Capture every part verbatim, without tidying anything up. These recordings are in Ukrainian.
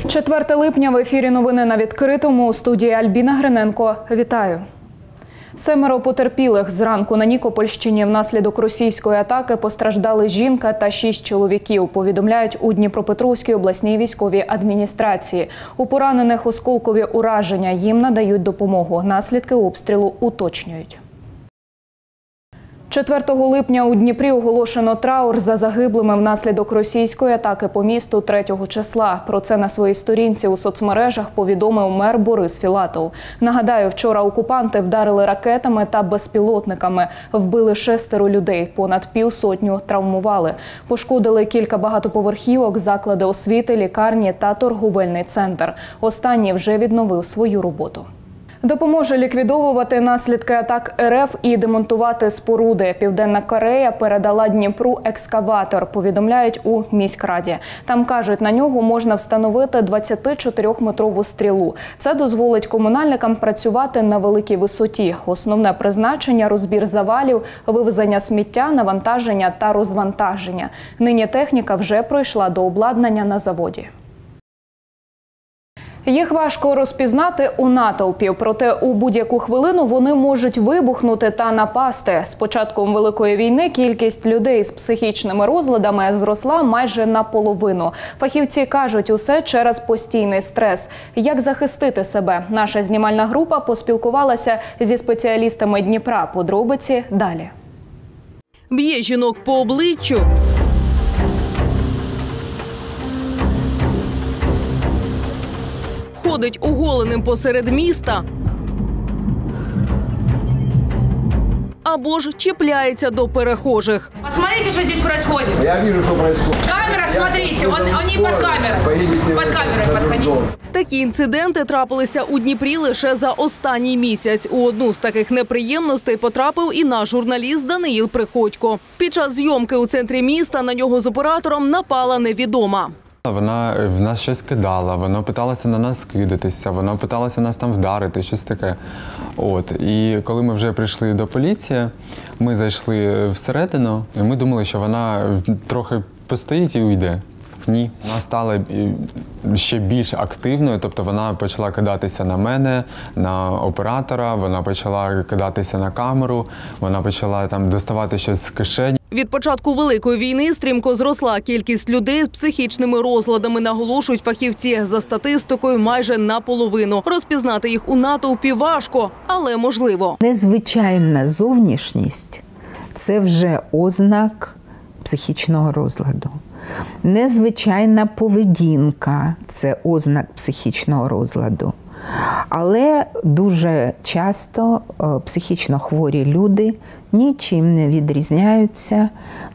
четверте липня в ефірі «Новини на відкритому», у студії Альбіна Гриненко. Вітаю. Семеро потерпілих зранку на Нікопольщині внаслідок російської атаки постраждали жінка та шість чоловіків, повідомляють у Дніпропетровській обласній військовій адміністрації. У поранених осколкові ураження, їм надають допомогу. Наслідки обстрілу уточнюють. четвертого липня у Дніпрі оголошено траур за загиблими внаслідок російської атаки по місту третього числа. Про це на своїй сторінці у соцмережах повідомив мер Борис Філатов. Нагадаю, вчора окупанти вдарили ракетами та безпілотниками. Вбили шестеро людей, понад півсотню травмували. Пошкодили кілька багатоповерхівок, заклади освіти, лікарні та торговельний центр. Останній вже відновив свою роботу. Допоможе ліквідовувати наслідки атак РФ і демонтувати споруди. Південна Корея передала Дніпру екскаватор, повідомляють у міськраді. Там, кажуть, на нього можна встановити двадцятичотирьохметрову стрілу. Це дозволить комунальникам працювати на великій висоті. Основне призначення – розбір завалів, вивезення сміття, навантаження та розвантаження. Нині техніка вже пройшла до обладнання на заводі. Їх важко розпізнати у натовпі, проте у будь-яку хвилину вони можуть вибухнути та напасти. З початком Великої війни кількість людей з психічними розладами зросла майже наполовину. Фахівці кажуть, усе через постійний стрес. Як захистити себе? Наша знімальна група поспілкувалася зі спеціалістами Дніпра. Подробиці далі. Б'є жінок по обличчю. Ходить оголеним посеред міста, або ж чіпляється до перехожих. Посмотрите, что здесь происходит. Я вижу, что происходит. Камера, смотрите, он, они под камерой. Под камерой подходите. Такі інциденти трапилися у Дніпрі лише за останній місяць. У одну з таких неприємностей потрапив і наш журналіст Даниїл Приходько. Під час зйомки у центрі міста на нього з оператором напала невідома. Вона в нас щось кидала, вона питалася на нас кидатися, вона питалася нас там вдарити, щось таке. От. І коли ми вже прийшли до поліції, ми зайшли всередину, і ми думали, що вона трохи постоїть і уйде. Ні. Вона стала ще більш активною, тобто вона почала кидатися на мене, на оператора, вона почала кидатися на камеру, вона почала там доставати щось з кишені. Від початку Великої війни стрімко зросла кількість людей з психічними розладами, наголошують фахівці. За статистикою, майже наполовину. Розпізнати їх у натовпі важко, але можливо. Незвичайна зовнішність – це вже ознак психічного розладу. Незвичайна поведінка – це ознак психічного розладу. Але дуже часто психічно хворі люди нічим не відрізняються,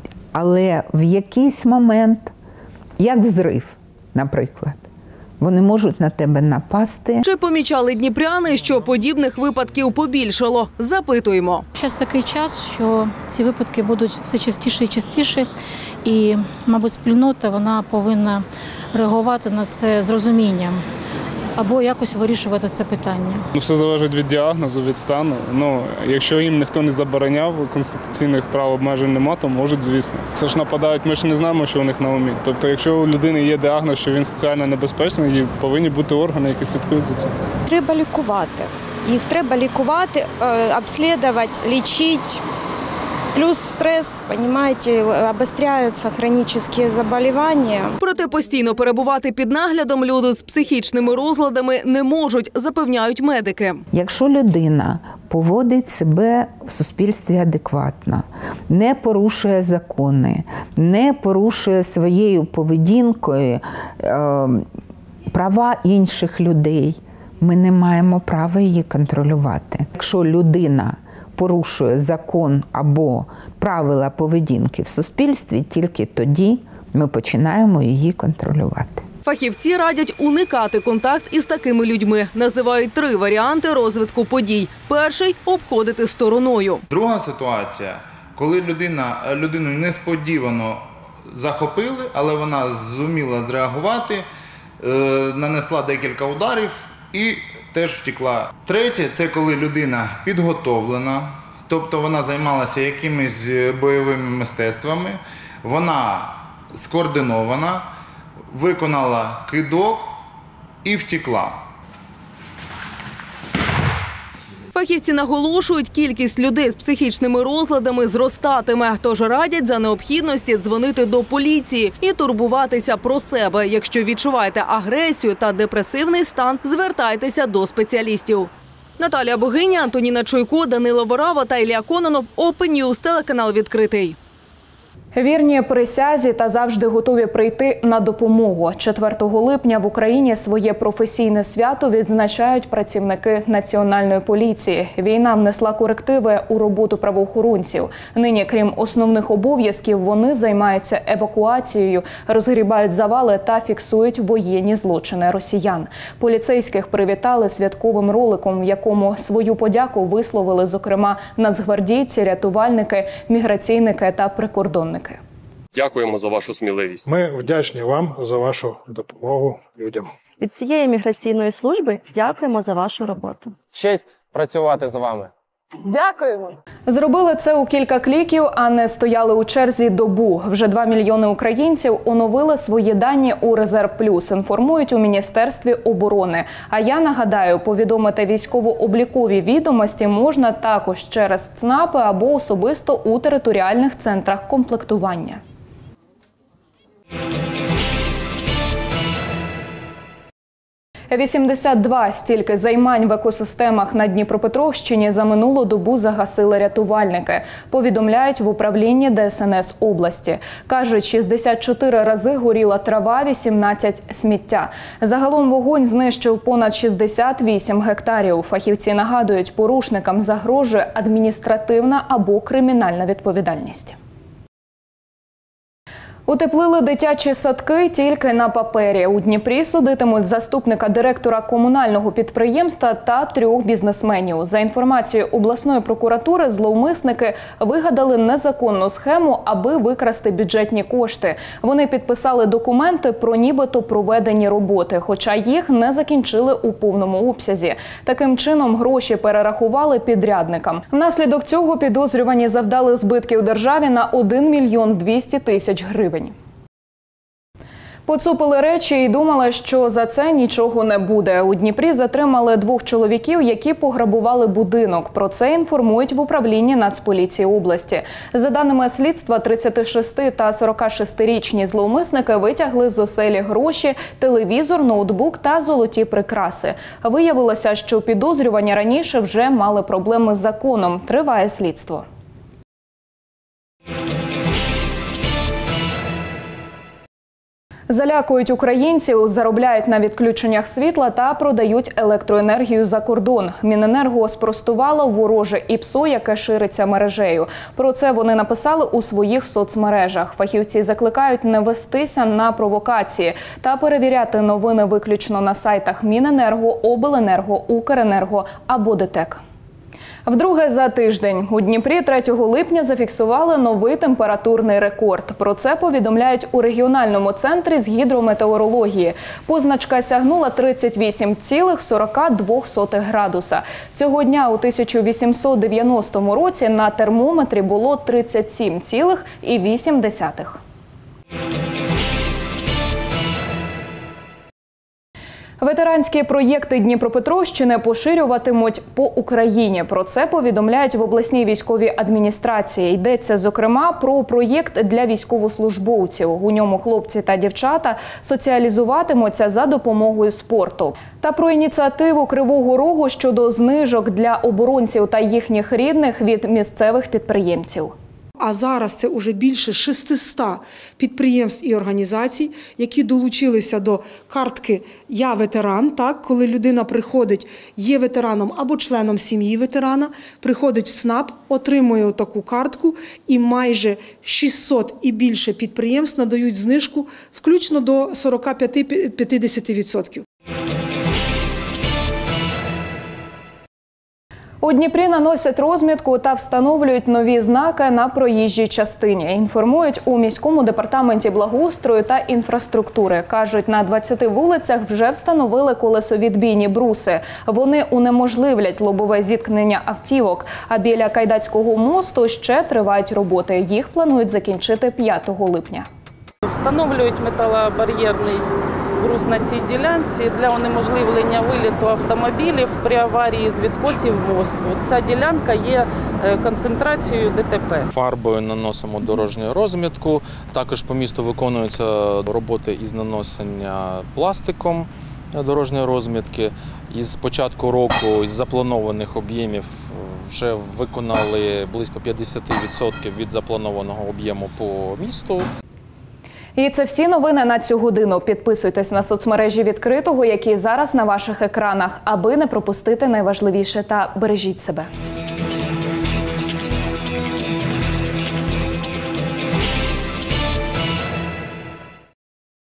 але в якийсь момент, як взрив, наприклад, вони можуть на тебе напасти. Чи помічали дніпряни, що подібних випадків побільшало? Запитуємо. Зараз такий час, що ці випадки будуть все частіше і частіше. І, мабуть, спільнота вона повинна реагувати на це з розумінням або якось вирішувати це питання. Все залежить від діагнозу, від стану. Ну, якщо їм ніхто не забороняв, конституційних прав обмежень немає, то можуть, звісно. Це ж нападають, ми ж не знаємо, що у них на умі. Тобто, якщо у людини є діагноз, що він соціально небезпечний, повинні бути органи, які слідкують за цим. Треба лікувати. Їх треба лікувати, обслідувати, лічити. Плюс стрес, розумієте, обостряються хронічні захворювання. Проте постійно перебувати під наглядом люди з психічними розладами не можуть, запевняють медики. Якщо людина поводить себе в суспільстві адекватно, не порушує закони, не порушує своєю поведінкою е, права інших людей, ми не маємо права її контролювати. Якщо людина порушує закон або правила поведінки в суспільстві, тільки тоді ми починаємо її контролювати. Фахівці радять уникати контакт із такими людьми. Називають три варіанти розвитку подій. Перший – обходити стороною. Друга ситуація, коли людина, людину несподівано захопили, але вона зуміла зреагувати, нанесла декілька ударів і теж втекла. Третє – це коли людина підготовлена, тобто вона займалася якимись бойовими мистецтвами, вона скоординована, виконала кидок, і втекла. Фахівці наголошують, кількість людей з психічними розладами зростатиме, тож радять за необхідності дзвонити до поліції і турбуватися про себе. Якщо відчуваєте агресію та депресивний стан, звертайтеся до спеціалістів. Наталія Богиня, Антоніна Чуйко, Данило Ворава та Ілля Кононов. Open News, телеканал «Відкритий». Вірні присязі та завжди готові прийти на допомогу. четвертого липня в Україні своє професійне свято відзначають працівники Національної поліції. Війна внесла корективи у роботу правоохоронців. Нині, крім основних обов'язків, вони займаються евакуацією, розгрібають завали та фіксують воєнні злочини росіян. Поліцейських привітали святковим роликом, в якому свою подяку висловили, зокрема, нацгвардійці, рятувальники, міграційники та прикордонники. Дякуємо за вашу сміливість. Ми вдячні вам за вашу допомогу людям. Від всієї міграційної служби дякуємо за вашу роботу. Честь працювати з вами. Дякуємо! Зробили це у кілька кліків, а не стояли у черзі добу. Вже два мільйони українців оновили свої дані у Резерв Плюс, інформують у Міністерстві оборони. А я нагадаю, повідомити військово-облікові відомості можна також через ЦНАПи або особисто у територіальних центрах комплектування. вісімдесят два стільки займань в екосистемах на Дніпропетровщині за минулу добу загасили рятувальники. Повідомляють в управлінні Де Ес Ен Ес області. Кажуть, шістдесят чотири рази горіла трава, вісімнадцять – сміття. Загалом вогонь знищив понад шістдесят вісім гектарів. Фахівці нагадують, порушникам загрожує адміністративна або кримінальна відповідальність. Утеплили дитячі садки тільки на папері. У Дніпрі судитимуть заступника директора комунального підприємства та трьох бізнесменів. За інформацією обласної прокуратури, зловмисники вигадали незаконну схему, аби викрасти бюджетні кошти. Вони підписали документи про нібито проведені роботи, хоча їх не закінчили у повному обсязі. Таким чином гроші перерахували підрядникам. Внаслідок цього підозрювані завдали збитків державі на один мільйон двісті тисяч гривень. Поцупили речі і думали, що за це нічого не буде. У Дніпрі затримали двох чоловіків, які пограбували будинок. Про це інформують в управлінні Нацполіції області. За даними слідства, тридцятишести- та сорокашестирічні зловмисники витягли з оселі гроші, телевізор, ноутбук та золоті прикраси. Виявилося, що підозрювані раніше вже мали проблеми з законом. Триває слідство. Залякують українців, заробляють на відключеннях світла та продають електроенергію за кордон. Міненерго спростувало вороже ІПСО, яке шириться мережею. Про це вони написали у своїх соцмережах. Фахівці закликають не вестися на провокації та перевіряти новини виключно на сайтах Міненерго, Обленерго, Укренерго або ДТЕК. Вдруге за тиждень у Дніпрі третього липня зафіксували новий температурний рекорд. Про це повідомляють у регіональному центрі з гідрометеорології. Позначка сягнула тридцять вісім цілих сорок дві сотих градуса. Цього дня у тисяча вісімсот дев'яностому році на термометрі було тридцять сім цілих вісім десятих. Ветеранські проєкти Дніпропетровщини поширюватимуть по Україні. Про це повідомляють в обласній військовій адміністрації. Йдеться, зокрема, про проєкт для військовослужбовців. У ньому хлопці та дівчата соціалізуватимуться за допомогою спорту. Та про ініціативу Кривого Рогу щодо знижок для оборонців та їхніх рідних від місцевих підприємців. А зараз це вже більше шестисот підприємств і організацій, які долучилися до картки «Я ветеран», так, коли людина приходить, є ветераном або членом сім'ї ветерана, приходить в ЦНАП, отримує таку картку, і майже шістсот і більше підприємств надають знижку, включно до сорок п'ять - п'ятдесят відсотків. У Дніпрі наносять розмітку та встановлюють нові знаки на проїжджій частині. Інформують у міському департаменті благоустрою та інфраструктури. Кажуть, на двадцяти вулицях вже встановили колесовідбійні бруси. Вони унеможливлять лобове зіткнення автівок. А біля Кайдацького мосту ще тривають роботи. Їх планують закінчити п'ятого липня. Встановлюють металобар'єрний брус на цій ділянці для унеможливлення виліту автомобілів при аварії з відкосів мосту. Ця ділянка є концентрацією Д Т П. Фарбою наносимо дорожню розмітку. Також по місту виконуються роботи із наносення пластиком дорожньої розмітки. Із початку року із запланованих об'ємів вже виконали близько п'ятдесят відсотків від запланованого об'єму по місту. І це всі новини на цю годину. Підписуйтесь на соцмережі відкритого, які зараз на ваших екранах, аби не пропустити найважливіше, та бережіть себе.